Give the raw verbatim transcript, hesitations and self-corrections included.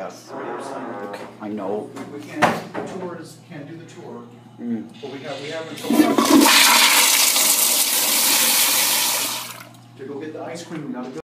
Yes. Okay, I know. We can't, the tours, can't do the tour, Mm. but we have, we have until to go get the ice cream, we gotta go.